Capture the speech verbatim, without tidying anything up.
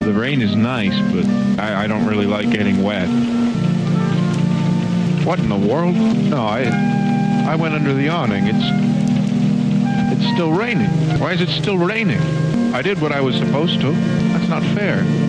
The rain is nice, but I, I don't really like getting wet. What in the world? No, I I went under the awning. It's it's still raining. Why is it still raining? I did what I was supposed to. That's not fair.